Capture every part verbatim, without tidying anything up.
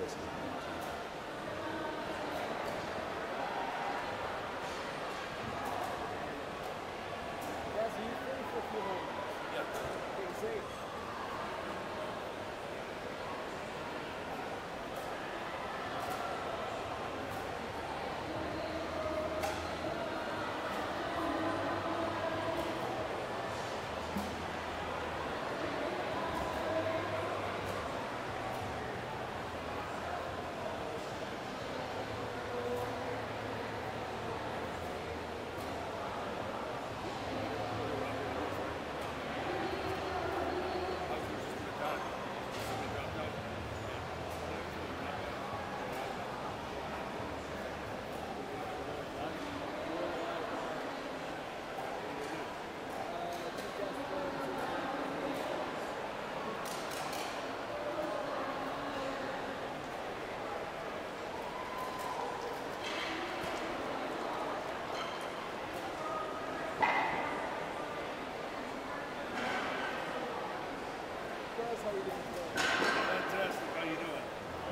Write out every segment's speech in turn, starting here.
Fantastic. How you doing?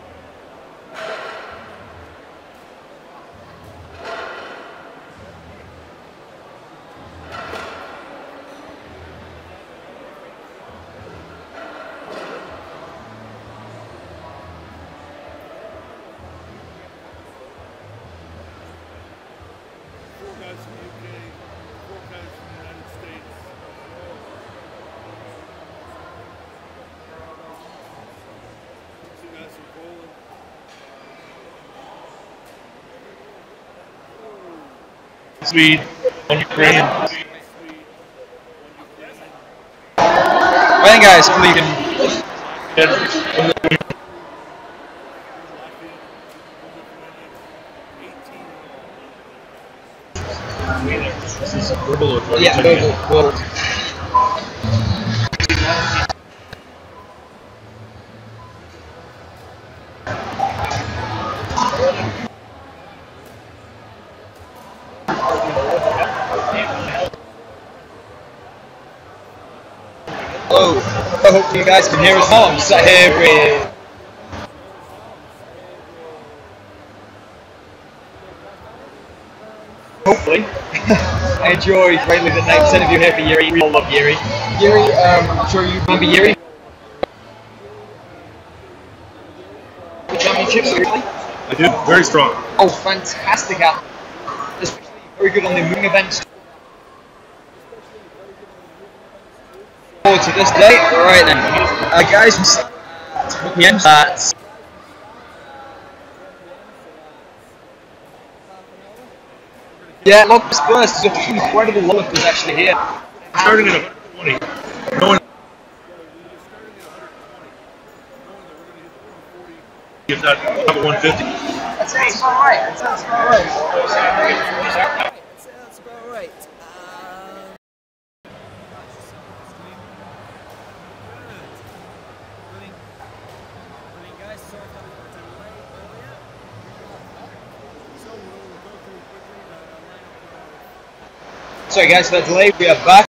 Four guys from the U K, four guys from the United States. Two guys from Poland. Swede, one Ukraine. Well, guys, fliegen. This is verbal or Yeah, verbal. verbal. Hello, I hope you guys can hear us now. I'm sat here with... Hopefully. I enjoy greatly the ninety percent of you here for Yuri. We all love Yuri. Yuri, um, I'm sure you remember Yuri. The championships, seriously? I do. Very strong. Oh, fantastic athlete. Especially very good on the moving events. Forward to this day. Alright then. Uh, guys, the end that. Yeah, look, this burst is an incredible lifters actually here. Starting at one twenty. No one. If that about one fifty. That sounds about right. That sounds about right. That sounds about right. Um, Brilliant. Brilliant, guys. Sorry for the delay earlier. So we'll go through quickly the lineup. Sorry guys for the delay, we are back.